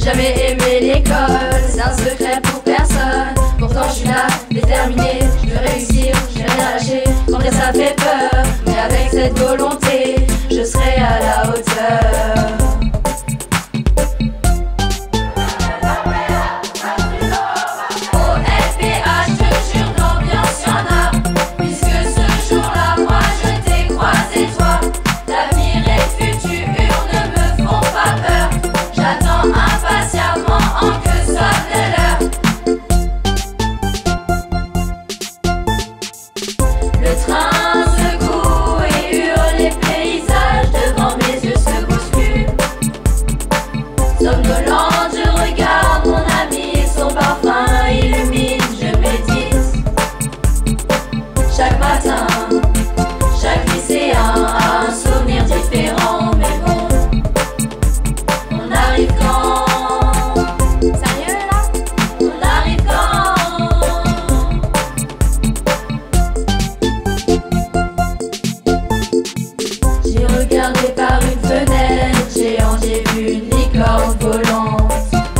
jamais aimé l'école, c'est un secret pour personne. Pourtant je suis là, déterminée, je veux réussir, je vais rien lâcher. Quand ça fait peur, mais avec cette volonté, je serai à la hauteur. Le train secoue et hurle, les paysages devant mes yeux se bousculent. Somnolente, je regarde mon ami, son parfum illumine, je médite. Chaque matin, chaque lycéen a un souvenir différent, mais bon, on arrive quand? Sérieux là? On arrive quand? J'ai regardé par une fenêtre géante, j'ai vu une licorne volante.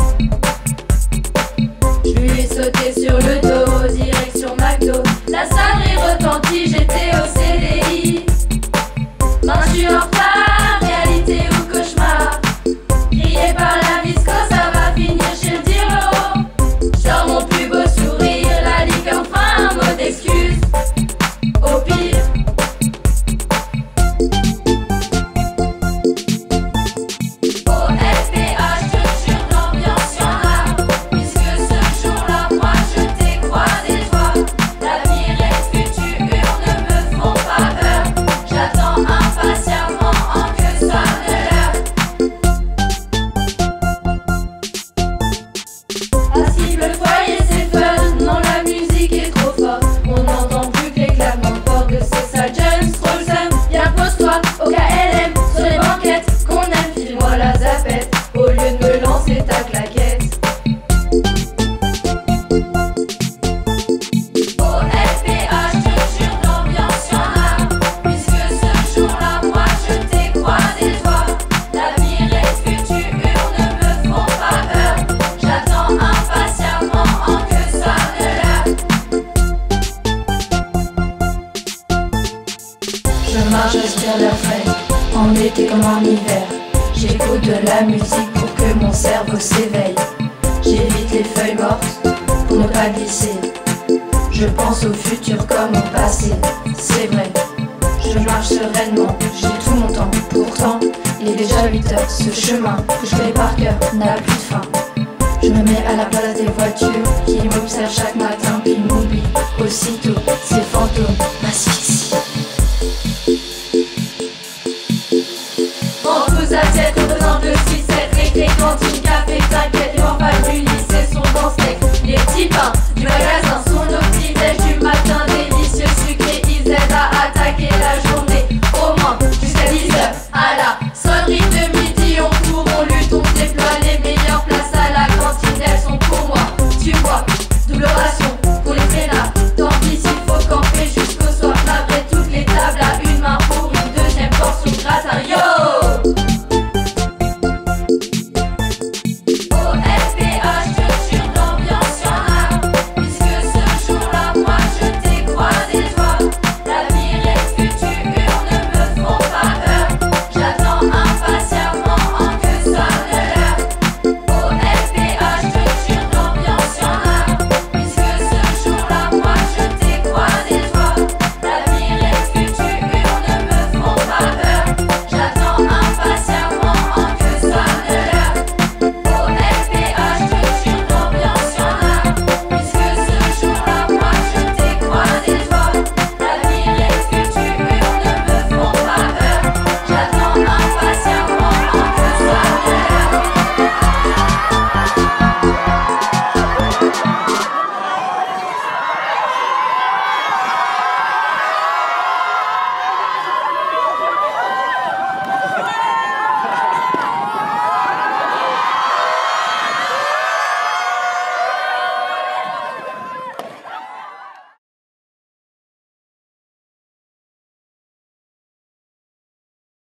Je lui ai sauté sur le dos, direction McDo. La sonnerie retentit, j'étais au CDI. Mince, je suis en retard, réalité ou cauchemar. Grillé par la visco, ça va finir chez le Diro. J'sors mon plus beau sourire, la licorne fera un mot d'excuse. Au pire, le foyer c'est fun, non la musique est trop forte. On n'entend plus que les claquements de porte de ces sales jeunes. Trop le seum, viens pose-toi au KLM. Sur les banquettes qu'on aime, file-moi la zapette au lieu de me lancer ta claquette. Au SPH, je te jure l'ambiance y'en a. Puisque ce jour-là, moi je t'ai croisé toi. L'avenir et le futur ne me font pas peur. J'attends impatiemment que sonne l'heure. Je marche, respire l'air frais, en été comme en hiver. J'écoute de la musique pour que mon cerveau s'éveille. J'évite les feuilles mortes pour ne pas glisser. Je pense au futur comme au passé, c'est vrai. Je marche sereinement, j'ai tout mon temps. Pourtant, il est déjà 8 heures. Ce chemin que je connais par cœur n'a plus de fin. Je me mets à la place des voitures qui m'observent chaque matin, puis m'oublient aussitôt. Ces fantômes m'asphyxient. En tous assiettes, représente le 6-7, récré, cantine, café, t'inquiète, les morphales du lycée sont dans steak. Les petits pains